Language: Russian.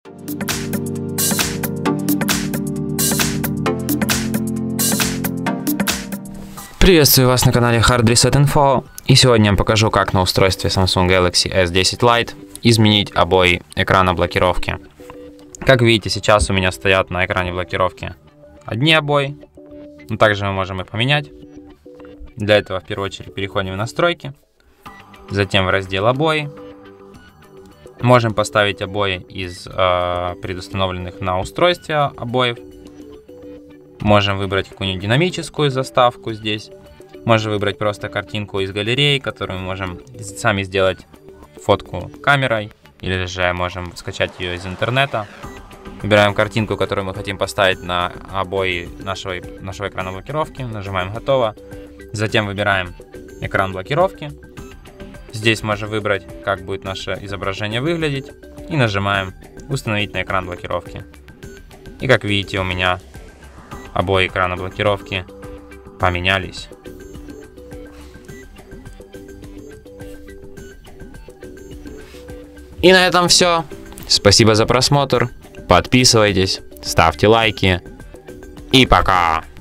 Приветствую вас на канале Hard Reset Info, и сегодня я покажу, как на устройстве Samsung Galaxy S10 Lite изменить обои экрана блокировки. Как видите, сейчас у меня стоят на экране блокировки одни обои, но также мы можем их поменять. Для этого в первую очередь переходим в настройки, затем в раздел обои. Можем поставить обои из предустановленных на устройстве обоев. Можем выбрать какую-нибудь динамическую заставку здесь. Можем выбрать просто картинку из галереи, которую мы можем сами сделать фотку камерой. Или же можем скачать ее из интернета. Выбираем картинку, которую мы хотим поставить на обои нашего экрана блокировки. Нажимаем «Готово». Затем выбираем экран блокировки. Здесь можем выбрать, как будет наше изображение выглядеть. И нажимаем «Установить на экран блокировки». И как видите, у меня обои экрана блокировки поменялись. И на этом все. Спасибо за просмотр. Подписывайтесь, ставьте лайки. И пока!